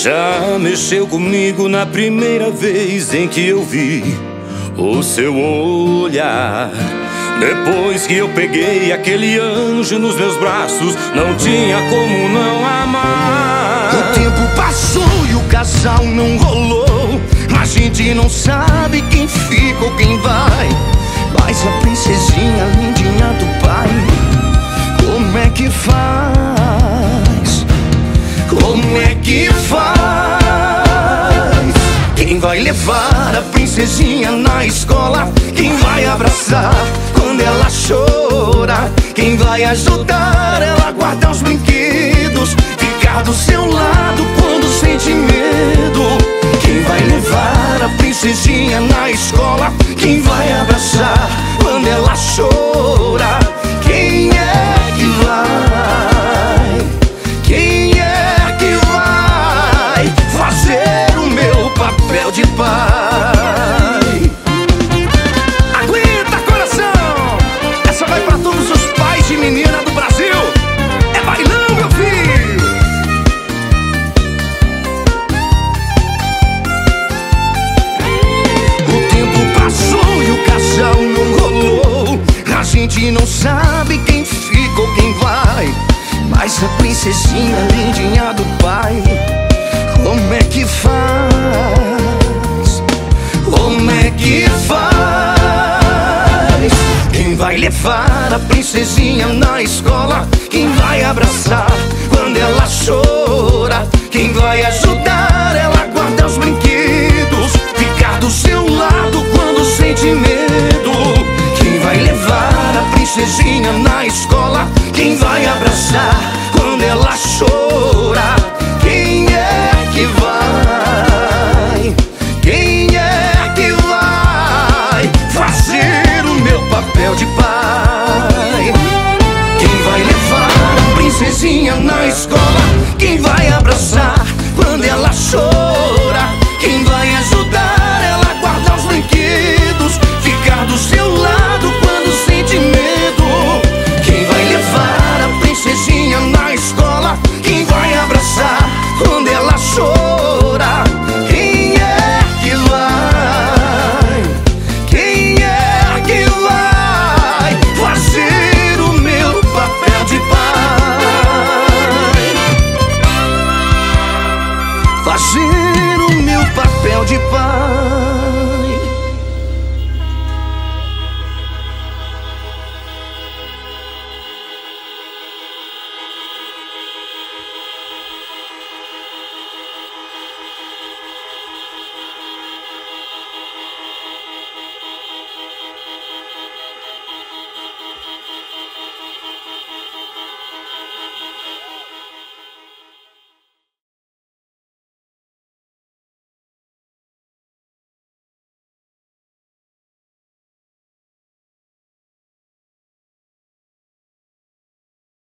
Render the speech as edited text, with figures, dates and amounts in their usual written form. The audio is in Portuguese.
Já mexeu comigo na primeira vez em que eu vi o seu olhar. Depois que eu peguei aquele anjo nos meus braços, não tinha como não amar. O tempo passou e o casal não rolou. A gente não sabe quem fica ou quem vai. Mas a princesinha lindinha do pai, como é que faz? Como é que faz? Quem vai levar a princesinha na escola? Quem vai abraçar quando ela chora? Quem vai ajudar ela a guardar os brinquedos? Ficar do seu lado quando sente medo? Quem vai levar a princesinha na escola? Quem vai abraçar quando ela chora? Quem é que vai? Quem é que vai fazer o meu papel de pai? Aguenta, coração! Essa vai pra todos os pais de menina do Brasil. É bailão, meu filho! O tempo passou e o casal não rolou. A gente não sabe quem fica ou quem vai. Mas a princesinha lindinha do pai, como é que faz? Como é que faz? Quem vai levar a princesinha na escola? Quem vai abraçar quando ela chora? Quem vai ajudar ela a guardar os brinquedos? Ficar do seu lado quando sente medo? Quem vai levar a princesinha na escola? Quem vai abraçar quando ela chora? Quem é que vai? Quem é que vai fazer o meu papel de pai? Quem vai levar a princesinha na escola? Quem vai abraçar quando ela chora? Quem vai ajudar ela a guardar os brinquedos? Ficar do seu lado quando sente medo? Quem vai levar a princesinha na escola? Quem vai abraçar quando ela chora? Quem é que vai? Quem é que vai fazer o meu papel de pai? Fazer o meu papel de pai.